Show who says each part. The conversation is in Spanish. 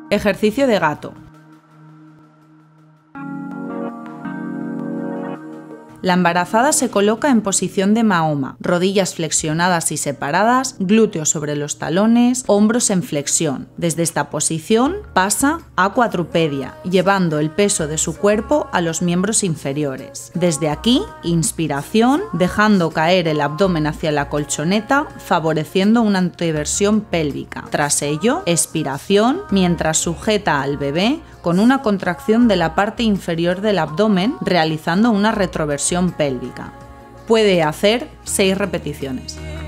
Speaker 1: Ejercicio de gato. La embarazada se coloca en posición de Mahoma, rodillas flexionadas y separadas, glúteos sobre los talones, hombros en flexión. Desde esta posición pasa a cuadrupedia, llevando el peso de su cuerpo a los miembros inferiores. Desde aquí, inspiración, dejando caer el abdomen hacia la colchoneta, favoreciendo una anteversión pélvica. Tras ello, expiración, mientras sujeta al bebé con una contracción de la parte inferior del abdomen, realizando una retroversión pélvica. Puede hacer 6 repeticiones.